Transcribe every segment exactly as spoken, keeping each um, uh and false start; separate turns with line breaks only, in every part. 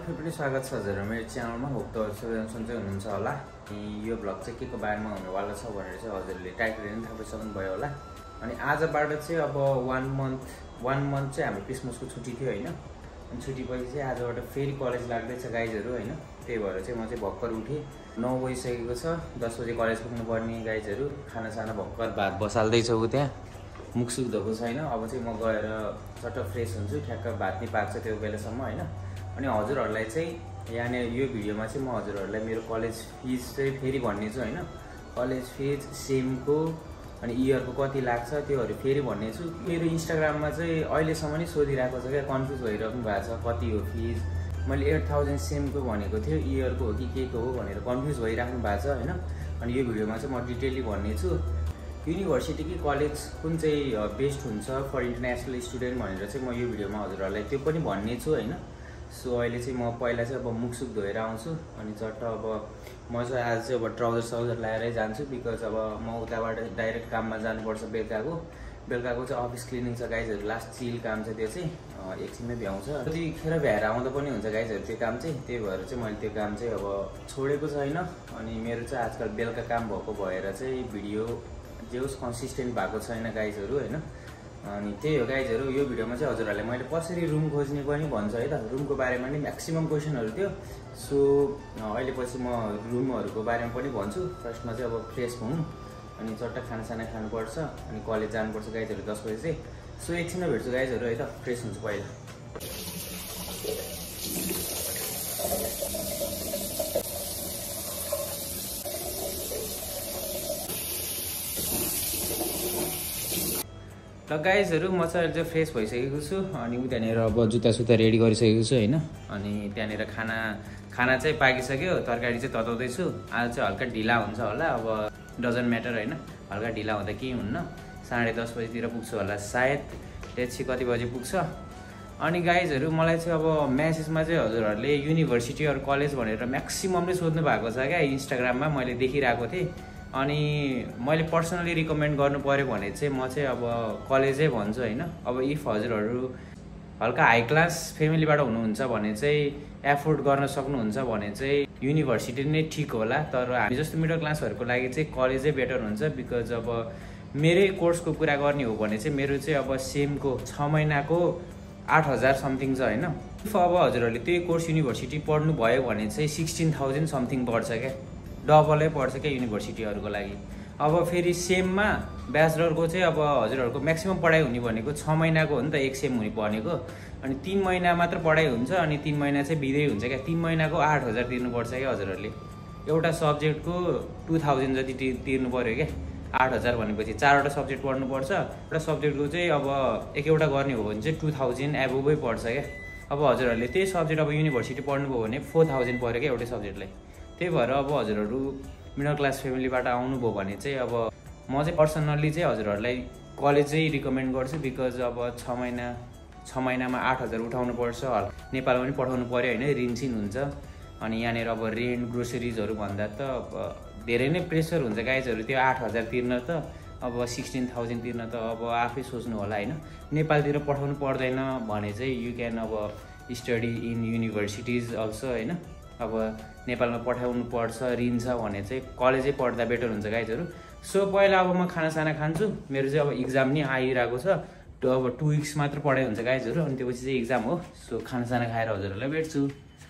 फेरि पनि स्वागत छ हजुर मेरो च्यानलमा। होप त सबैजना सन्चै हुनुहुन्छ होला। यो भ्लग चाहिँ के को बारेमा हुनेवाला छ भनेर चाहिँ हजुरले टाइटलले पनि थाहा पाइसक्नु भयो होला। अनि आजबाट चाहिँ अब वान मन्थ वान मन्थ चाहिँ हाम्रो क्रिसमसको छुट्टी थियो होइन। अनि छुट्टी पछि चाहिँ आजबाट फेरि कलेज लाग्दैछ गाइजहरू होइन। त्यही भएर चाहिँ म चाहिँ भर्खर उठेँ, नौ बजिसकेको छ, दस बजे कलेज पुग्नुपर्ने गाइजहरू। खानासाना भर्खर भात बसाल्दैछ ऊ त्यहाँ, मुखसुख धोएको छैन। अब चाहिँ म गएर चट्ट फ्रेस हुन्छु, ठ्याक्क भात नि पाक्छ त्यो बेलासम्म होइन। अनि हजुरहरूलाई चाहिँ यहाँनिर यो भिडियोमा चाहिँ म हजुरहरूलाई मेरो कलेज फिज चाहिँ फेरि भन्ने छु होइन। कलेज फिज सेमको अनि इयरको कति लाग्छ त्योहरू फेरि भन्ने छु। मेरो इन्स्टाग्राममा चाहिँ अहिलेसम्म नै सोधिरहेको छ क्या, कन्फ्युज भइरहनु भएको छ कति हो फिज। मैले एट थाउजन्ड सेमको भनेको थियो, इयरको हो कि के को हो भनेर कन्फ्युज भइराख्नु भएको छ होइन। अनि यो भिडियोमा चाहिँ म डिटेलली भन्ने छु युनिभर्सिटी कि कलेज कुन चाहिँ बेस्ट हुन्छ फर इन्टरनेसनल स्टुडेन्ट भनेर चाहिँ म यो भिडियोमा हजुरहरूलाई त्यो पनि भन्ने छु होइन। सो अहिले चाहिँ म पहिला चाहिँ अब मुखसुख धोएर आउँछु अनि चट्ट अब म चाहिँ आज चाहिँ अब ट्राउजर साउजर लगाएरै जान्छु। बिकज अब म उताबाट डाइरेक्ट काममा जानुपर्छ बेलुकाको। बेलुकाको चाहिँ अफिस क्लिनिङ छ गाइजहरू, लास्ट चिल काम छ त्यो चाहिँ एकछिनमै भ्याउँछ। त्यतिखेर भ्याएर आउँदा पनि हुन्छ गाइजहरू त्यो काम चाहिँ। त्यही भएर चाहिँ मैले त्यो काम चाहिँ अब छोडेको छैन। अनि मेरो चाहिँ आजकल बेलुका काम भएको भएर चाहिँ भिडियो जे होस् कन्सिस्टेन्ट भएको छैन गाइजहरू होइन। अनि त्यही हो गाइजहरू, यो भिडियोमा चाहिँ हजुरहरूले मैले कसरी रुम खोज्ने पनि भन्छु है त। रुमको बारेमा नि म्याक्सिमम् क्वेसनहरू थियो। सो अहिले पछि म रुमहरूको बारेमा पनि भन्छु। फर्स्टमा चाहिँ अब फ्रेस हुँ अनि चट्ट खानासाना खानुपर्छ अनि कलेज जानुपर्छ गाइजहरू दस बजी चाहिँ। सो एकछिनमा भेट्छु गाइजहरू है त, फ्रेस हुन्छु पहिला। ल गाइजहरू म चाहिँ अहिले चाहिँ फ्रेस भइसकेको छु अनि उतानिर अब जुत्ता सुत्ता रेडी गरिसकेको छु होइन। अनि त्यहाँनिर खाना खाना चाहिँ पाकिसक्यो, तरकारी चाहिँ तताउँदैछु। आज चाहिँ हल्का ढिला हुन्छ होला, अब डजन्ट म्याटर होइन। हल्का ढिला हुँदा केही हुन्न, साढे दस बजीतिर पुग्छु होला सायद, त्यसपछि कति बजी पुग्छ। अनि गाइजहरू मलाई चाहिँ अब म्यासेजमा चाहिँ हजुरहरूले युनिभर्सिटी अरू कलेज भनेर म्याक्सिममले सोध्नु भएको छ क्या इन्स्टाग्राममा, मैले देखिरहेको थिएँ। अनि मैले पर्सनली रिकमेन्ड गर्नु पऱ्यो भने चाहिँ म चाहिँ अब कलेजै भन्छु होइन। अब इफ हजुरहरू हल्का हाई क्लास फ्यामिलीबाट हुनुहुन्छ भने चाहिँ एफोर्ड गर्न सक्नुहुन्छ भने चाहिँ युनिभर्सिटी नै ठिक होला। तर हामी जस्तो मिडल क्लासहरूको लागि चाहिँ कलेजै बेटर हुन्छ। बिकज अब मेरै कोर्सको कुरा गर्ने हो भने चाहिँ मेरो चाहिँ अब सेमको छ महिनाको आठ हजार समथिङ छ होइन। इफ अब हजुरहरूले त्यही कोर्स युनिभर्सिटी पढ्नु भयो भने चाहिँ सिक्सटिन थाउजन्ड समथिङ पर्छ क्या, डबलै पर्छ क्या युनिभर्सिटीहरूको लागि। अब फेरि सेममा ब्याचलरको चाहिँ अब हजुरहरूको म्याक्सिमम् पढाइ हुने भनेको छ महिनाको हो नि त, एक सेम हुने भनेको। अनि तिन महिना मात्र पढाइ हुन्छ अनि तिन महिना चाहिँ बिदै हुन्छ क्या। तिन महिनाको आठ हजार तिर्नुपर्छ क्या हजुरहरूले। एउटा सब्जेक्टको टु थाउजन्ड जति ति तिर्नु पऱ्यो क्या। आठ हजार भनेपछि चारवटा सब्जेक्ट पढ्नुपर्छ। एउटा सब्जेक्टको चाहिँ अब एक एउटा गर्ने हो भने चाहिँ टु थाउजन्ड एबोभै पर्छ क्या। अब हजुरहरूले त्यही सब्जेक्ट अब युनिभर्सिटी पढ्नुभयो भने फोर थाउजन्ड पऱ्यो क्या एउटै सब्जेक्टलाई। त्यही भएर अब हजुरहरू मिडल क्लास फ्यामिलीबाट आउनुभयो भने चाहिँ अब म चाहिँ पर्सनल्ली चाहिँ हजुरहरूलाई कलेजै रिकमेन्ड गर्छु। बिकज अब छ महिना छ महिनामा आठ हजार उठाउनु पर्छ, नेपालमा पनि पठाउनु पऱ्यो होइन, ऋणसिन हुन्छ। अनि यहाँनिर अब रेन्ट ग्रोसरिजहरू भन्दा त अब धेरै नै प्रेसर हुन्छ गाइजहरू। त्यो आठ हजार तिर्न त अब सिक्सटिन थाउजन्ड तिर्न त अब आफै सोच्नु होला होइन। नेपालतिर पठाउनु पर्दैन भने चाहिँ यु क्यान अब स्टडी इन युनिभर्सिटिज अल्सो होइन। अब नेपालमा पठाउनु पर्छ ऋण छ भने चाहिँ कलेजै पढ्दा बेटर हुन्छ गाइजहरू। सो पहिला अब म खानासाना खान्छु, मेरो चाहिँ अब इक्जाम नि आइरहेको छ। अब टु विक्स मात्र पढाइ हुन्छ गाइजहरू, अनि त्यसपछि चाहिँ इक्जाम हो। सो खानासाना खाएर हजुरहरूलाई भेट्छु।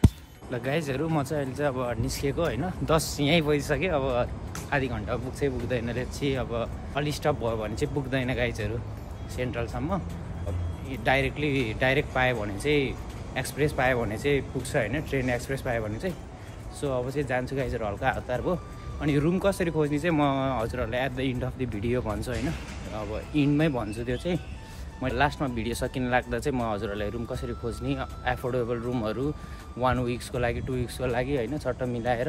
ल गाइजहरू म चाहिँ अहिले चाहिँ अब निस्केको होइन, दस यहीँ बजिसक्यो। अब आधी घन्टा पुग्छै पुग्दैन लेट्सी। अब अलि स्टप भयो भने चाहिँ पुग्दैन गाइजहरू सेन्ट्रलसम्म। डाइरेक्टली डाइरेक्ट पायो भने चाहिँ एक्सप्रेस पायो भने चाहिँ पुग्छ होइन, ट्रेन एक्सप्रेस पायो भने चाहिँ। सो अब चाहिँ जान्छु गाइजहरू, हल्का हतार भयो। अनि रुम कसरी खोज्ने चाहिँ म हजुरहरूलाई at the end of the video भन्छु होइन। अब इन्डमै भन्छु त्यो चाहिँ। मैले लास्टमा भिडियो सकिन लाग्दा चाहिँ म हजुरहरूलाई रुम कसरी खोज्ने, एफोर्डेबल रुमहरू वान विक्सको लागि टु विक्सको लागि होइन, चट्ट मिलाएर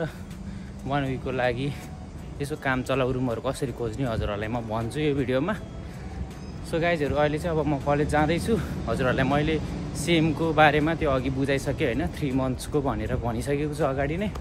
वान विकको लागि यसो काम चलाउ रुमहरू कसरी खोज्ने हजुरहरूलाई म भन्छु यो भिडियोमा। सो गाइजहरू अहिले चाहिँ अब म कलेज जाँदैछु। हजुरहरूलाई मैले सेमको बारेमा त्यो अघि बुझाइसकेँ होइन, थ्री मन्थ्सको भनेर भनिसकेको छु अगाडि नै।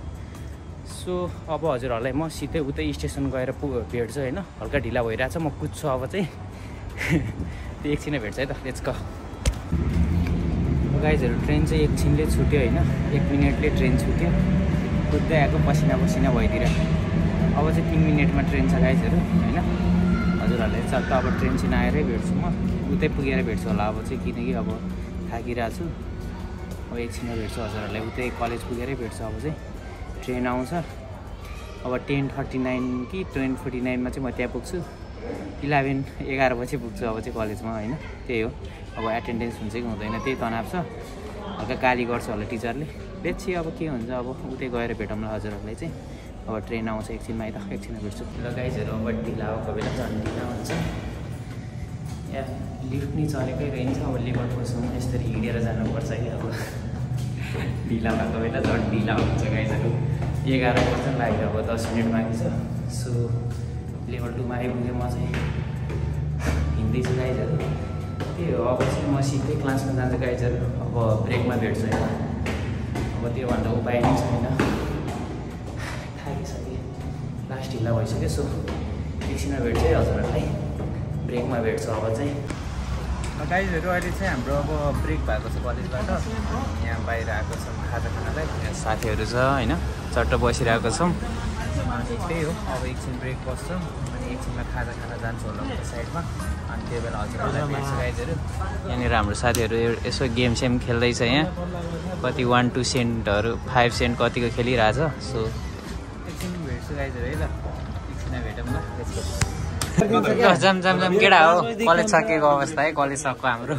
सो अब हजुरहरूलाई म सिधै उतै स्टेसन गएर पु भेट्छु होइन। हल्का ढिला भइरहेछ, म कुद्छु अब चाहिँ। त्यो एकछिन भेट्छ है त, लेट्स गो। गाइजहरू ट्रेन चाहिँ एकछिनले छुट्यो होइन, एक मिनटले ट्रेन छुट्यो। कुद्दै आएको पसिना पसिना भइदिएर अब चाहिँ तिन मिनटमा ट्रेन छ गाइजहरू होइन। हजुरहरूले चाहिँ त अब ट्रेन चाहिँ नआएरै भेट्छु म, उतै पुगेर भेट्छु होला अब चाहिँ, किनकि अब थाकिरहेको छु। अब एकछिनमा भेट्छु हजुरहरूलाई, उतै कलेज पुगेरै भेट्छु। अब चाहिँ ट्रेन आउँछ अब टेन थर्टी नाइन कि टेन फोर्टी नाइनमा चाहिँ म त्यहाँ पुग्छु। इलेभेन एघार बजी पुग्छु अब चाहिँ कलेजमा होइन। त्यही हो, अब एटेन्डेन्स हुन्छ कि हुँदैन त्यही तनाव छ। हल्का गाली गर्छ होला टिचरले, बेच्छि अब के हुन्छ। अब उतै गएर भेटौँला हजुरहरूलाई चाहिँ। अब ट्रेन आउँछ एकछिनमा, है त एकछिनमा भेट्छु। ल गाइजहरू अब ढिला भएको बेला झन् ढिला हुन्छ। या लिफ्ट नि चलेकै रहन्छ। अब लिभरपुलसम्म यसरी हिँडेर जानुपर्छ कि अब ढिला भएको बेला झन् ढिला हुन्छ गाइजहरू। एघार पर्सेन्ट लाग्यो, अब दस मिनट बाँकी छ। सो लेभल टूमा आइपुगेँ म चाहिँ, हिँड्दैछु गाइजहरू। त्यही हो, अब चाहिँ म सिधै क्लासमा जान्छु गाइजहरू। अब ब्रेकमा भेट्छु होइन, अब त्योभन्दा उपाय नै छैन। थाकिसकेँ, लास्ट ढिला भइसक्यो। सो एकछिनमा भेट्छु है हजुरहरूलाई, ब्रेकमा भेट्छु अब चाहिँ। गाइजहरू अहिले चाहिँ हाम्रो अब ब्रेक भएको छ कलेजबाट। यहाँ बाहिर आएको छौँ खाजा खानालाई, यहाँ साथीहरू छ होइन, चट्ट बसिरहेको छौँ। अनि त्यही हो, अब एकछिन ब्रेक बस्छौँ अनि एकछिनमा खाजा खाना जान्छु होला उता साइडमा। अनि त्यो बेला हजुरहरूलाई भेट्छु गाइजहरू। यहाँनिर हाम्रो साथीहरू यसो गेम सेम खेल्दैछ यहाँ, कति वान टू सेन्टहरू फाइभ सेन्ट कतिको खेलिरहेछ। सो एकछिन भेट्छु गाइजहरू है। ल एकछिन भेटौँ ल। जाम जाम जाम केटा हो, कलेज सकिएको अवस्था है, कलेज सक्यो हाम्रो।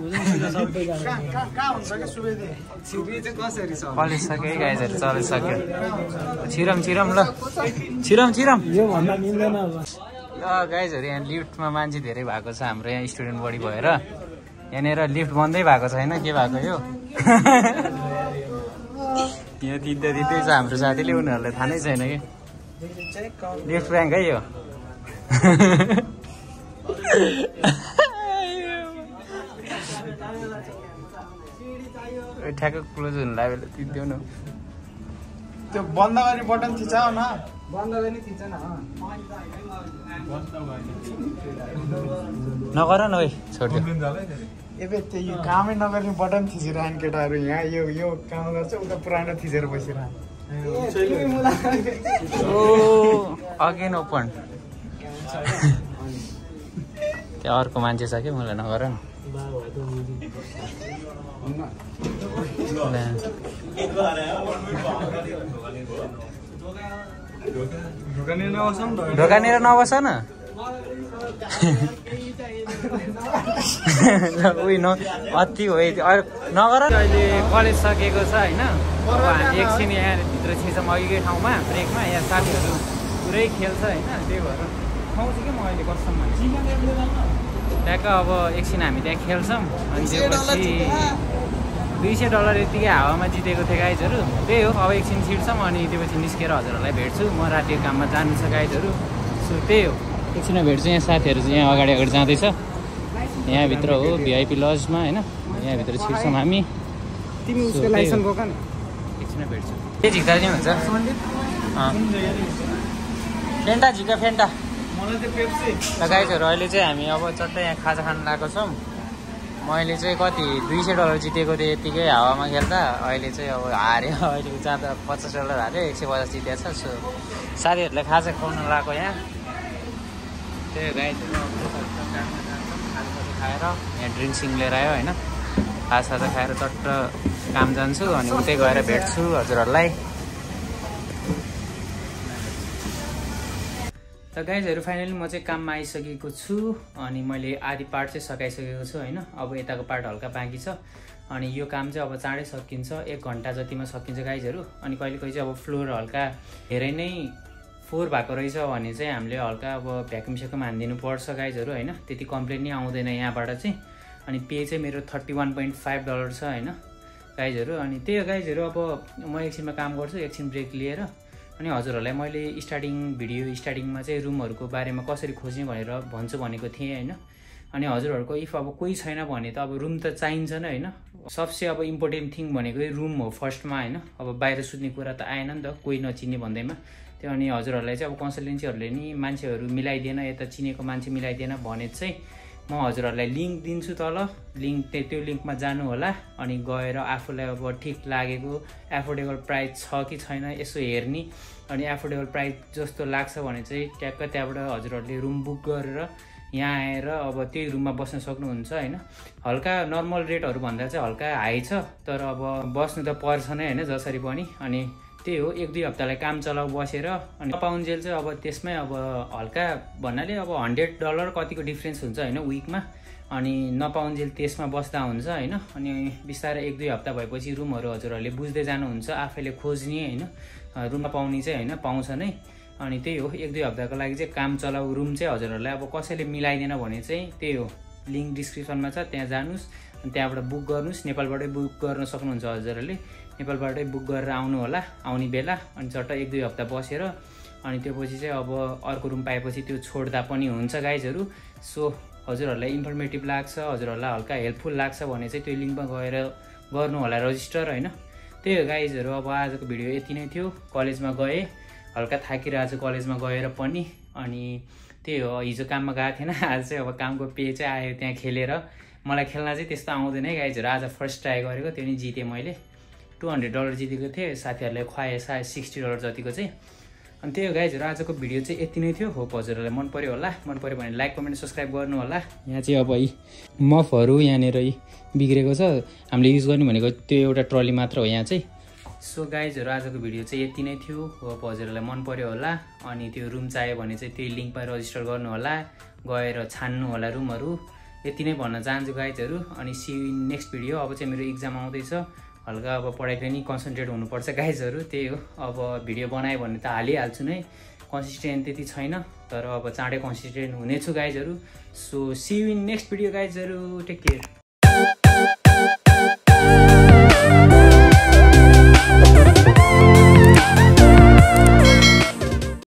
कलेज सक्यो है गाइजहरू, कलेज सक्यो। छिरम छिरम ल, छिरम छिरम ल गाइजहरू। यहाँ लिफ्टमा मान्छे धेरै भएको छ हाम्रो, यहाँ स्टुडेन्ट बढी भएर। यहाँनिर लिफ्ट बन्दै भएको छैन, के भएको यो यहाँ तिन्दै तिन्दै छ हाम्रो साथीले, उनीहरूलाई थाहा नै छैन कि लिफ्ट ब्याङ्क है यो। ठ्याक्क क्लोज हुनु लाग्यो, तिन्थ्यो न
त्यो बन्द गर्ने बटन थिचाउ न,
बन्द गर्ने थिच न
नगर न ओइ छोड्यो।
एबे त्यो यो कामै नगर्ने बटन थिचिरहन् केटाहरू यहाँ। यो यो काम गर्छ, उता पुरानो थिचेर बसिरहन्।
ओ अगेन ओपन। त्यहाँ अर्को मान्छे छ कि, मलाई नगर न। ढोकानेर नबस न। उयो न अति हो नगर। अहिले कलेज सकिएको छ होइन। अब हामी एकछिन यहाँभित्र छिर्छौँ अघिकै ठाउँमा ब्रेकमा। यहाँ साथीहरू पुरै खेल्छ होइन, त्यही भएर खुवाउँछु कि म अहिले कसम ट्याक्क। अब एकछिन हामी त्यहाँ खेल्छौँ अनि त्यसपछि दुई सय डलर यतिकै हावामा जितेको थिएँ गाइजहरू। त्यही हो, अब एकछिन छिर्छौँ अनि त्यसपछि निस्केर हजुरहरूलाई भेट्छु। म रातिको काममा जानु छ गाइजहरू। सो त्यही हो, एकछिनमा भेट्छु। यहाँ साथीहरू चाहिँ यहाँ अगाडि अगाडि जाँदैछ, यहाँभित्र हो भिआइपी लजमा होइन। यहाँभित्र छिर्छौँ हामी। एकछिनमा भेट्छु। के झिक्दा चाहिँ हुन्छ फेन्टा झिका फेन्टा ल गाइजहरू। अहिले चाहिँ हामी अब चट्टै यहाँ खाजा खान लागेको छौँ। मैले चाहिँ कति दुई सय डलर जितेको थिएँ यतिकै हावामा खेल्दा। अहिले चाहिँ अब हार्यो, अहिले जाँदा पचास डलर हाल्यो, एक सय पचास जितेको छ। सो साथीहरूलाई खाजा खुवाउनु लगाएको यहाँ। त्यही गाइजहरू काममा जान्छौँ, खाजासाजा खाएर यहाँ ड्रिङ्कसिङ लिएर आयो होइन। खाजासाजा खाएर चट्ट काम जान्छु अनि उतै गएर भेट्छु हजुरहरूलाई। त गाइजहरू फाइनली म चाहिँ काममा आइसकेको छु अनि मैले आधी पार्ट चाहिँ सकाइसकेको छु होइन। अब यताको पार्ट हल्का बाँकी छ अनि यो काम चाहिँ अब चाँडै सकिन्छ, एक घन्टा जतिमा सकिन्छ गाइजहरू। अनि कहिले कहिले चाहिँ अब फ्लोर हल्का धेरै नै फोहोर भएको रहेछ भने चाहिँ हामीले हल्का अब भ्याक्युम सेक्युम हानिदिनु पर्छ गाइजहरू होइन। त्यति कम्प्लेन नै आउँदैन यहाँबाट चाहिँ। अनि पे चाहिँ मेरो thirty one point five dollar छ होइन गाइजहरू। अनि त्यही हो गाइजहरू, अब म एकछिनमा काम गर्छु, एकछिन ब्रेक लिएर। अनि हजुरहरूलाई मैले स्टार्टिङ भिडियो स्टार्टिङमा चाहिँ रुमहरूको बारेमा कसरी खोज्ने भनेर भन्छु भनेको थिएँ होइन। अनि हजुरहरूको इफ अब कोही छैन भने त अब रुम त चाहिन्छ नै होइन। सबसे अब इम्पोर्टेन्ट थिङ भनेको रुम हो फर्स्टमा होइन। अब बाहिर सुत्ने कुरा त आएन नि त कोही नचिन्ने भन्दैमा। त्यो अनि हजुरहरूलाई चाहिँ अब कन्सल्टेन्सीहरूले नि मान्छेहरू मिलाइदिएन, यता चिनेको मान्छे मिलाइदिएन भने चाहिँ म हजुरहरूलाई लिङ्क दिन्छु तल, लिङ्क त्यो लिङ्कमा जानु होला अनि गएर आफूलाई अब ठिक लागेको एफोर्डेबल प्राइस छ कि छैन यसो हेर्ने अनि एफोर्डेबल प्राइस जस्तो लाग्छ भने चाहिँ ट्याक्क त्यहाँबाट हजुरहरूले रुम बुक गरेर यहाँ आएर अब त्यही रुममा बस्न सक्नुहुन्छ होइन। हल्का नर्मल रेटहरू भन्दा चाहिँ हल्का हाई छ, तर अब बस्नु त पर्छ नै होइन जसरी पनि। अनि त्यही हो, एक दुई हप्तालाई काम चलाउ बसेर अनि नपाउन्जेल चाहिँ अब त्यसमै अब हल्का भन्नाले अब हन्ड्रेड डलर कतिको डिफ्रेन्स हुन्छ होइन विकमा, अनि नपाउन्जेल त्यसमा बस्दा हुन्छ होइन। अनि बिस्तारै एक दुई हप्ता भएपछि रुमहरू हजुरहरूले बुझ्दै जानुहुन्छ, आफैले खोज्ने होइन, रुममा पाउने चाहिँ होइन पाउँछ नै। अनि त्यही हो, एक दुई हप्ताको लागि चाहिँ काम चलाउ रुम चाहिँ हजुरहरूलाई अब कसैले मिलाइदिएन भने चाहिँ त्यही हो, लिङ्क डिस्क्रिप्सनमा छ, त्यहाँ जानुहोस् अनि त्यहाँबाट बुक गर्नुहोस्। नेपालबाटै बुक गर्न सक्नुहुन्छ हजुरहरूले, नेपालबाटै बुक गरेर आउनु होला आउने बेला, अनि चट्ट एक दुई हप्ता बसेर अनि त्यो पछि चाहिँ अब अर्को रुम पाएपछि त्यो छोड्दा पनि हुन्छ गाइजहरू। सो हजुरहरूलाई इन्फर्मेटिभ लाग्छ, हजुरहरूलाई हल्का हेल्पफुल लाग्छ भने चाहिँ त्यो लिङ्कमा गएर गर्नु होला रजिस्टर होइन। त्यही हो गाइजहरू, अब आजको भिडियो यति नै थियो। कलेजमा गएँ, हल्का थाकिरहेको छु कलेजमा गएर पनि, अनि त्यही हो, हिजो काममा गएको थिएन, आज चाहिँ अब कामको पे चाहिँ आयो त्यहाँ खेलेर। मलाई खेल्न चाहिँ त्यस्तो आउँदैन है गाइजहरू, आज फर्स्ट ट्राई गरेको, त्यो नि जितेँ मैले, टु हन्ड्रेड डलर जितेको थिएँ, साथीहरूलाई खुवाएँ सायद सिक्सटी डलर जतिको चाहिँ। अनि त्यही हो गाइजहरू, आजको भिडियो चाहिँ यति नै थियो। होप हजुरहरूलाई मन पऱ्यो होला, मन पऱ्यो भने लाइक कमेन्ट सब्सक्राइब गर्नु होला। यहाँ चाहिँ अब यी मफहरू यहाँनिर बिग्रेको छ, हामीले युज गर्ने भनेको त्यो एउटा ट्रली मात्र हो यहाँ चाहिँ। सो गाइजहरू, आजको भिडियो चाहिँ यति नै थियो। होप हजुरहरूलाई मन पऱ्यो होला। अनि त्यो रुम चाहियो भने चाहिँ त्यही लिङ्कमा रजिस्टर गर्नु होला, गएर छान्नु होला रुमहरू। यति नै भन्न चाहन्छु गाइजहरू। अनि see you in next video. अब चाहिँ मेरो इक्जाम आउँदैछ, हल्का अब पढाइले नि कन्सन्ट्रेट हुनुपर्छ गाइजहरू। त्यही हो, अब भिडियो बनायो भने त हालिहाल्छु नै, कन्सिस्टेन्ट त्यति छैन, तर अब चाँडै कन्सिस्टेन्ट हुनेछु गाइजहरू। So see you in next video गाइजहरू, टेक केयर।